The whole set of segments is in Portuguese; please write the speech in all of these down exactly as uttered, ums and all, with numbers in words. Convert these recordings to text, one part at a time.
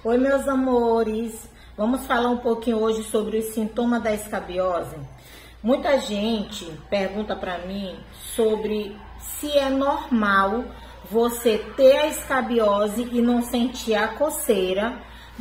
Oi, meus amores, vamos falar um pouquinho hoje sobre os sintomas da escabiose. Muita gente pergunta para mim sobre se é normal você ter a escabiose e não sentir a coceira,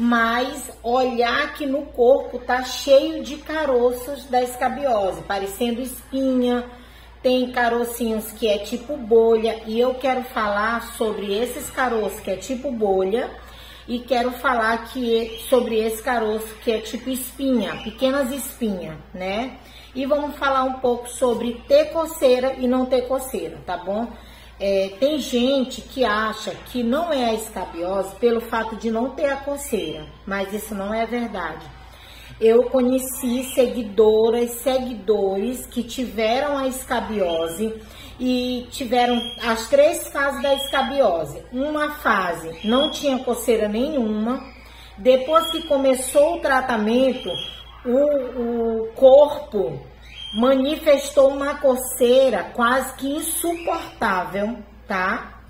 mas olhar que no corpo tá cheio de caroços da escabiose, parecendo espinha, tem carocinhos que é tipo bolha, e eu quero falar sobre esses caroços que é tipo bolha, e quero falar que, sobre esse caroço que é tipo espinha, pequenas espinhas, né? E vamos falar um pouco sobre ter coceira e não ter coceira, tá bom? É, tem gente que acha que não é a escabiose pelo fato de não ter a coceira, mas isso não é verdade. Eu conheci seguidoras, seguidores que tiveram a escabiose e tiveram as três fases da escabiose. Uma fase não tinha coceira nenhuma, depois que começou o tratamento, o, o corpo manifestou uma coceira quase que insuportável, tá?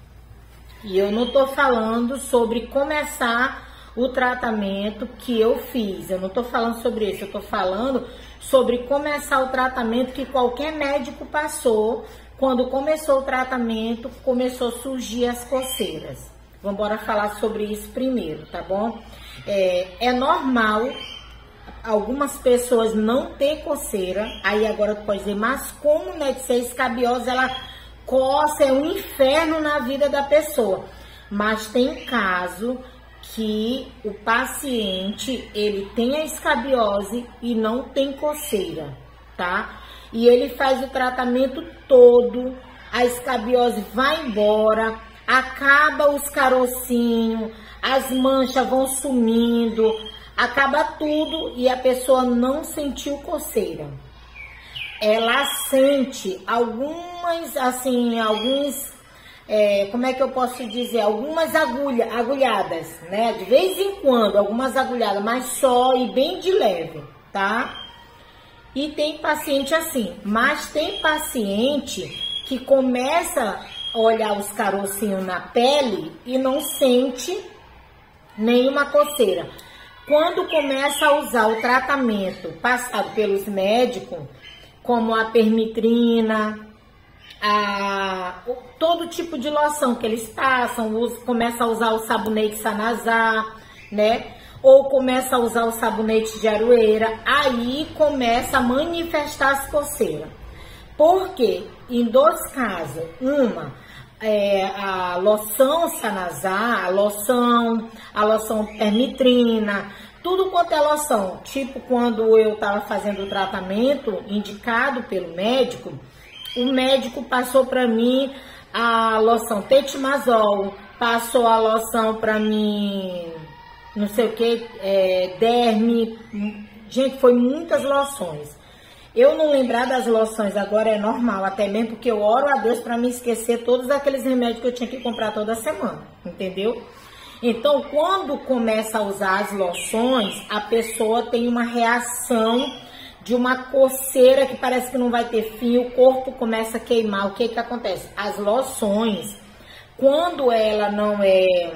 E eu não tô falando sobre começar o tratamento que eu fiz, eu não tô falando sobre isso, eu tô falando sobre começar o tratamento que qualquer médico passou. Quando começou o tratamento, começou a surgir as coceiras. Vamos embora falar sobre isso primeiro, tá bom? É, é normal algumas pessoas não ter coceira, aí agora tu pode dizer, mas como, né, de ser escabiose, ela coça, é um inferno na vida da pessoa. Mas tem caso que o paciente, ele tem a escabiose e não tem coceira, tá? E ele faz o tratamento todo, a escabiose vai embora, acaba os carocinhos, as manchas vão sumindo, acaba tudo e a pessoa não sentiu coceira. Ela sente algumas, assim, alguns, é, como é que eu posso dizer, algumas agulha, agulhadas, né? De vez em quando, algumas agulhadas, mas só e bem de leve, tá? E tem paciente assim, mas tem paciente que começa a olhar os carocinhos na pele e não sente nenhuma coceira. Quando começa a usar o tratamento passado pelos médicos, como a permitrina, a, todo tipo de loção que eles passam, usa, começa a usar o sabonete Sanazar, né? Ou começa a usar o sabonete de aroeira, aí começa a manifestar as coceiras. Por quê? Em dois casos, uma, é, a loção Sanazar, a loção, a loção permitrina, tudo quanto é loção. Tipo, quando eu estava fazendo o tratamento indicado pelo médico, o médico passou para mim a loção Tetimazol, passou a loção para mim, não sei o que, é, derme, gente, foi muitas loções. Eu não lembrar das loções agora é normal, até mesmo porque eu oro a Deus para me esquecer todos aqueles remédios que eu tinha que comprar toda semana, entendeu? Então, quando começa a usar as loções, a pessoa tem uma reação de uma coceira que parece que não vai ter fim, o corpo começa a queimar. O que que acontece? As loções, quando ela não é...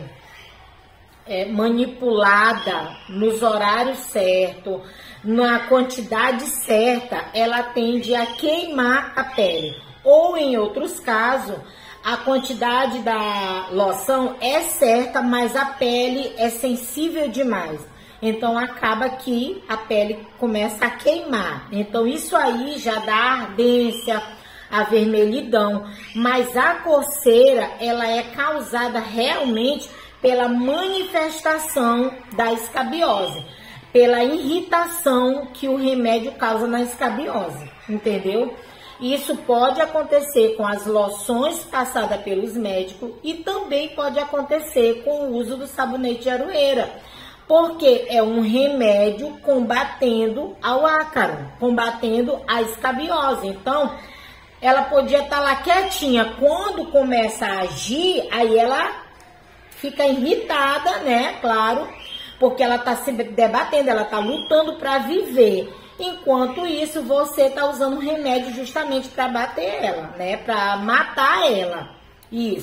É, manipulada nos horários certos, na quantidade certa, ela tende a queimar a pele. Ou em outros casos, a quantidade da loção é certa, mas a pele é sensível demais. Então acaba que a pele começa a queimar. Então isso aí já dá ardência, a vermelhidão. Mas a coceira, ela é causada realmente pela manifestação da escabiose, pela irritação que o remédio causa na escabiose, entendeu? Isso pode acontecer com as loções passadas pelos médicos e também pode acontecer com o uso do sabonete de aroeira, porque é um remédio combatendo ao ácaro, combatendo a escabiose. Então, ela podia estar lá quietinha, quando começa a agir, aí ela fica irritada, né? Claro, porque ela tá se debatendo, ela tá lutando para viver. Enquanto isso, você tá usando remédio justamente para bater ela, né? Para matar ela. Isso.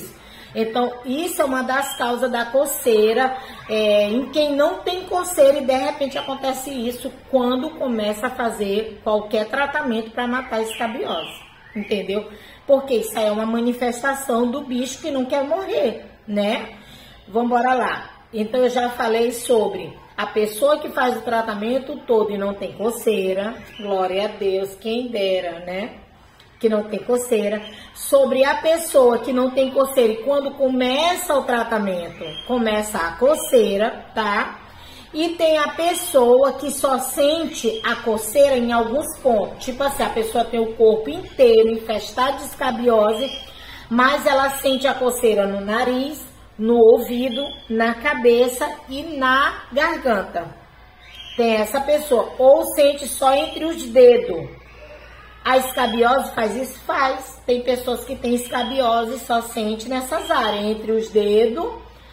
Então, isso é uma das causas da coceira, é, em quem não tem coceira, e de repente acontece isso quando começa a fazer qualquer tratamento para matar a escabiose, entendeu? Porque isso aí é uma manifestação do bicho que não quer morrer, né? Vamos embora lá. Então, eu já falei sobre a pessoa que faz o tratamento todo e não tem coceira, glória a Deus, quem dera, né? Que não tem coceira, sobre a pessoa que não tem coceira e quando começa o tratamento, começa a coceira, tá? E tem a pessoa que só sente a coceira em alguns pontos, tipo assim, a pessoa tem o corpo inteiro infestado de escabiose, mas ela sente a coceira no nariz, no ouvido, na cabeça e na garganta. Tem essa pessoa, ou sente só entre os dedos. A escabiose faz isso? Faz. Tem pessoas que têm escabiose e só sente nessas áreas, entre os dedos,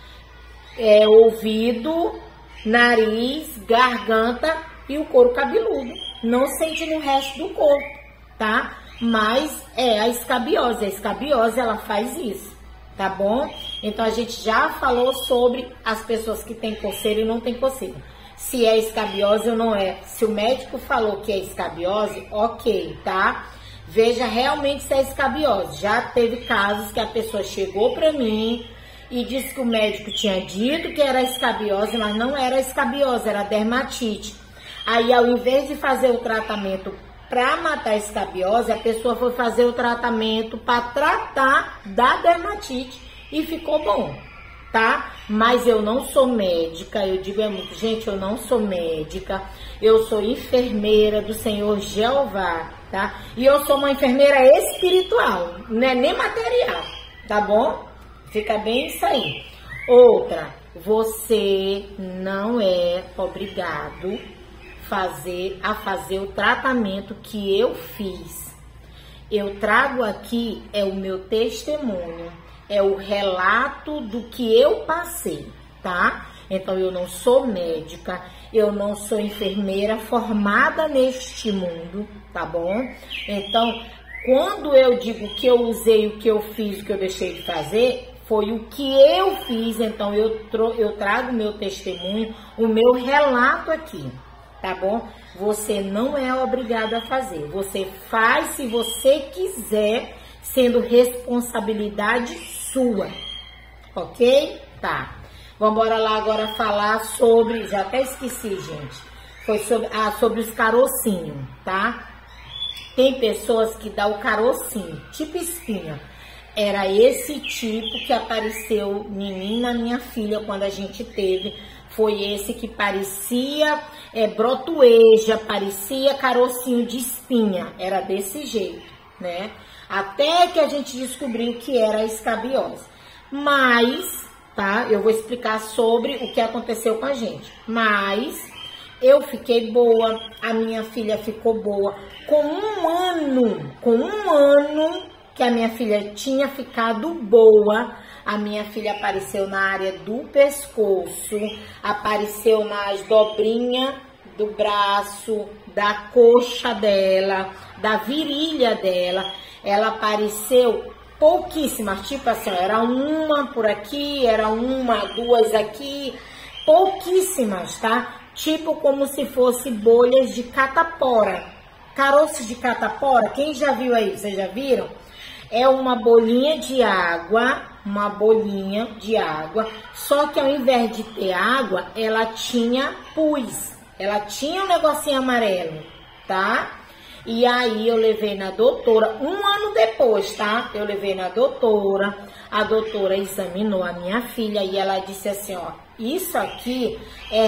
é, ouvido, nariz, garganta e o couro cabeludo. Não sente no resto do corpo, tá? Mas é a escabiose. A escabiose, ela faz isso, tá bom? Então, a gente já falou sobre as pessoas que têm coceira e não têm coceira. Se é escabiose ou não é. Se o médico falou que é escabiose, ok, tá? Veja realmente se é escabiose. Já teve casos que a pessoa chegou pra mim e disse que o médico tinha dito que era escabiose, mas não era escabiose, era dermatite. Aí, ao invés de fazer o tratamento pra matar a escabiose, a pessoa foi fazer o tratamento pra tratar da dermatite e ficou bom, tá? Mas eu não sou médica, eu digo é muito, gente, eu não sou médica, eu sou enfermeira do Senhor Jeová, tá? E eu sou uma enfermeira espiritual, não é nem material, tá bom? Fica bem isso aí. Outra, você não é obrigado fazer, a fazer o tratamento que eu fiz. Eu trago aqui, é o meu testemunho, é o relato do que eu passei, tá? Então, eu não sou médica, eu não sou enfermeira formada neste mundo, tá bom? Então, quando eu digo que eu usei o que eu fiz, o que eu deixei de fazer, foi o que eu fiz. Então, eu, eu trago o meu testemunho, o meu relato aqui, tá bom? Você não é obrigado a fazer, você faz se você quiser, sendo responsabilidade sua, ok? Tá. Vamos lá agora falar sobre, já até esqueci, gente, foi sobre, ah, sobre os carocinhos, tá? Tem pessoas que dá o carocinho, tipo espinha. Era esse tipo que apareceu em mim, na minha filha, quando a gente teve. Foi esse que parecia é, brotoeja, parecia carocinho de espinha. Era desse jeito, né? Até que a gente descobriu que era escabiose. Mas, tá? Eu vou explicar sobre o que aconteceu com a gente. Mas eu fiquei boa, a minha filha ficou boa. Com um ano, com um ano que a minha filha tinha ficado boa, a minha filha apareceu na área do pescoço, apareceu nas dobrinhas do braço, da coxa dela, da virilha dela. Ela apareceu pouquíssimas, tipo assim, era uma por aqui, era uma, duas aqui, pouquíssimas, tá? Tipo como se fosse bolhas de catapora. Caroços de catapora, quem já viu aí? Vocês já viram? É uma bolinha de água, uma bolinha de água, só que ao invés de ter água, ela tinha pus, ela tinha um negocinho amarelo, tá? E aí eu levei na doutora, um ano depois, tá? Eu levei na doutora, a doutora examinou a minha filha e ela disse assim, ó, isso aqui é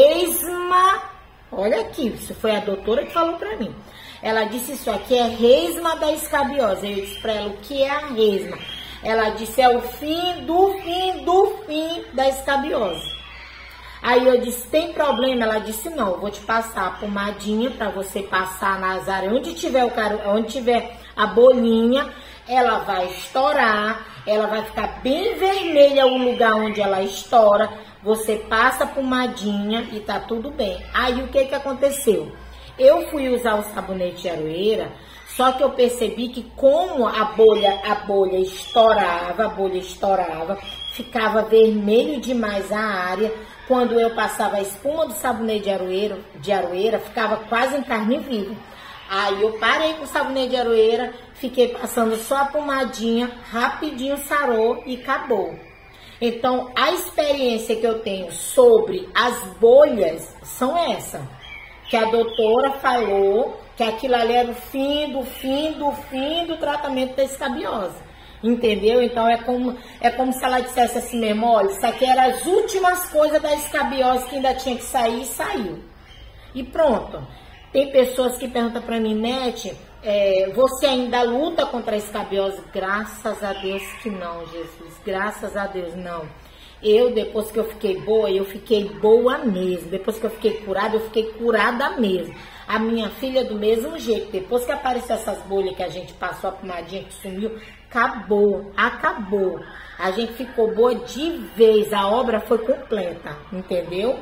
resma, olha aqui, isso foi a doutora que falou pra mim. Ela disse, isso aqui é resma da escabiose. Eu disse pra ela, o que é a resma? Ela disse, é o fim do fim do fim da escabiose. Aí eu disse, tem problema? Ela disse, não, eu vou te passar a pomadinha pra você passar nas áreas onde tiver, o caro, onde tiver a bolinha, ela vai estourar, ela vai ficar bem vermelha o lugar onde ela estoura, você passa a pomadinha e tá tudo bem. Aí o que que aconteceu? Eu fui usar o sabonete de aroeira, Só que eu percebi que como a bolha, a bolha estourava, a bolha estourava, ficava vermelho demais a área. Quando eu passava a espuma do sabonete de aroeira, de aroeira, ficava quase em carne viva. Aí eu parei com o sabonete de aroeira, fiquei passando só a pomadinha, rapidinho sarou e acabou. Então, a experiência que eu tenho sobre as bolhas são essa. Que a doutora falou que aquilo ali era o fim do fim do fim do tratamento da escabiose. Entendeu? Então, é como, é como se ela dissesse assim mesmo, olha, isso aqui eram as últimas coisas da escabiose que ainda tinha que sair e saiu. E pronto. Tem pessoas que perguntam pra mim, Nete, é, você ainda luta contra a escabiose? Graças a Deus que não, Jesus. Graças a Deus, não. Eu, depois que eu fiquei boa, eu fiquei boa mesmo. Depois que eu fiquei curada, eu fiquei curada mesmo. A minha filha do mesmo jeito. Depois que apareceu essas bolhas que a gente passou, a pomadinha que sumiu, acabou, acabou. A gente ficou boa de vez. A obra foi completa, entendeu?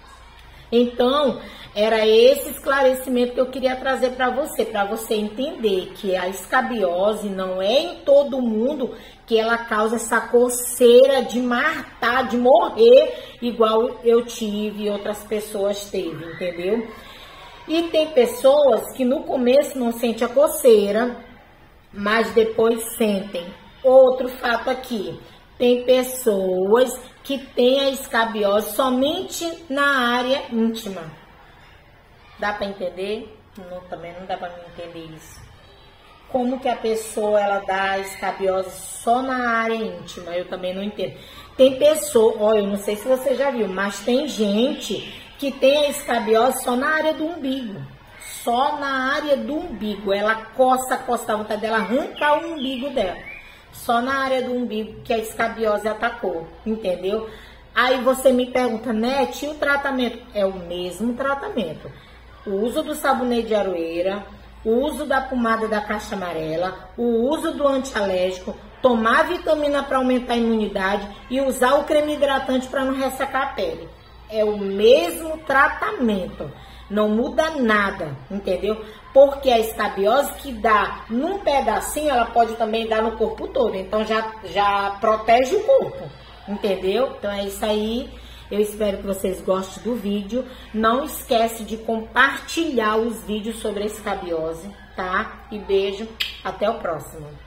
Então, era esse esclarecimento que eu queria trazer para você, para você entender que a escabiose não é em todo mundo que ela causa essa coceira de matar, de morrer, igual eu tive e outras pessoas teve, entendeu? E tem pessoas que no começo não sentem a coceira, mas depois sentem. Outro fato aqui, tem pessoas que têm a escabiose somente na área íntima. Dá para entender? Não, também não dá para entender isso. Como que a pessoa ela dá a escabiose só na área íntima? Eu também não entendo. Tem pessoa, olha, eu não sei se você já viu, mas tem gente que tem a escabiose só na área do umbigo. Só na área do umbigo. Ela coça, coça, a vontade dela arrancar o umbigo dela. Só na área do umbigo que a escabiose atacou, entendeu? Aí você me pergunta, Nete, e o tratamento? É o mesmo tratamento. O uso do sabonete de aroeira, o uso da pomada da caixa amarela, o uso do antialérgico, tomar vitamina para aumentar a imunidade e usar o creme hidratante para não ressecar a pele. É o mesmo tratamento. Não muda nada, entendeu? Porque a escabiose que dá num pedacinho, ela pode também dar no corpo todo. Então, já, já protege o corpo, entendeu? Então, é isso aí. Eu espero que vocês gostem do vídeo. Não esquece de compartilhar os vídeos sobre a escabiose, tá? E beijo. Até o próximo.